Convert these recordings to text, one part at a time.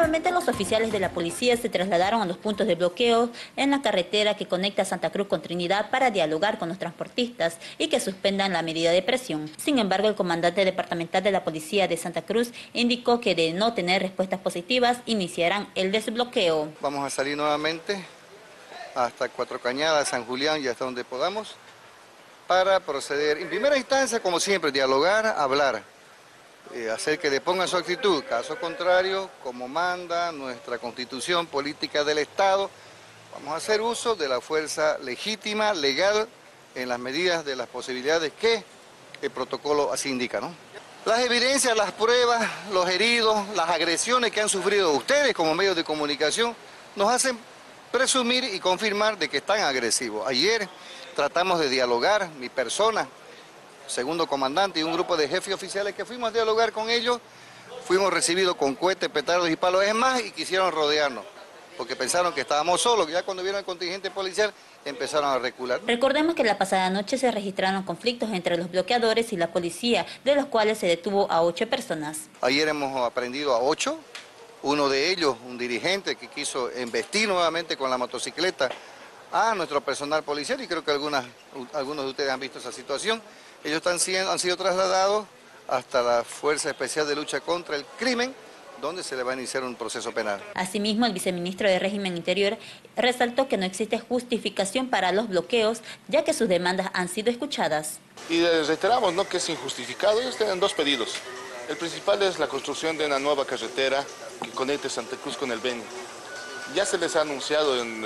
Nuevamente los oficiales de la policía se trasladaron a los puntos de bloqueo en la carretera que conecta Santa Cruz con Trinidad para dialogar con los transportistas y que suspendan la medida de presión. Sin embargo, el comandante departamental de la policía de Santa Cruz indicó que de no tener respuestas positivas iniciarán el desbloqueo. Vamos a salir nuevamente hasta Cuatro Cañadas, San Julián y hasta donde podamos para proceder en primera instancia, como siempre, dialogar, hablar. Hacer que le pongan su actitud. Caso contrario, como manda nuestra Constitución Política del Estado, vamos a hacer uso de la fuerza legítima, legal, en las medidas de las posibilidades que el protocolo así indica, ¿no? Las evidencias, las pruebas, los heridos, las agresiones que han sufrido ustedes como medios de comunicación, nos hacen presumir y confirmar de que están agresivos. Ayer tratamos de dialogar, mi persona, segundo comandante y un grupo de jefes oficiales que fuimos a dialogar con ellos, fuimos recibidos con cohetes, petardos y palos, es más, y quisieron rodearnos, porque pensaron que estábamos solos, que ya cuando vieron el contingente policial empezaron a recular. Recordemos que la pasada noche se registraron conflictos entre los bloqueadores y la policía, de los cuales se detuvo a 8 personas. Ayer hemos aprendido a 8, uno de ellos, un dirigente que quiso embestir nuevamente con la motocicleta a nuestro personal policial, y creo que algunos de ustedes han visto esa situación. Ellos han sido trasladados hasta la Fuerza Especial de Lucha contra el Crimen, donde se le va a iniciar un proceso penal. Asimismo, el viceministro de Régimen Interior resaltó que no existe justificación para los bloqueos, ya que sus demandas han sido escuchadas. Y reiteramos, ¿no?, que es injustificado. Ellos tienen 2 pedidos. El principal es la construcción de una nueva carretera que conecte Santa Cruz con el Beni. Ya se les ha anunciado en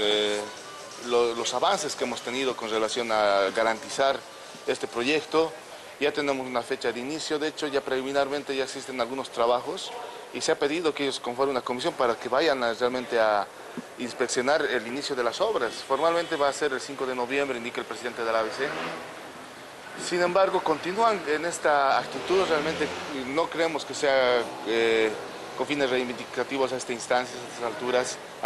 los avances que hemos tenido con relación a garantizar este proyecto. Ya tenemos una fecha de inicio, de hecho ya preliminarmente ya existen algunos trabajos y se ha pedido que ellos conformen una comisión para que vayan realmente a inspeccionar el inicio de las obras. Formalmente va a ser el 5 de noviembre, indica el presidente de la ABC. Sin embargo, continúan en esta actitud, realmente no creemos que sea con fines reivindicativos a esta instancia, a estas alturas.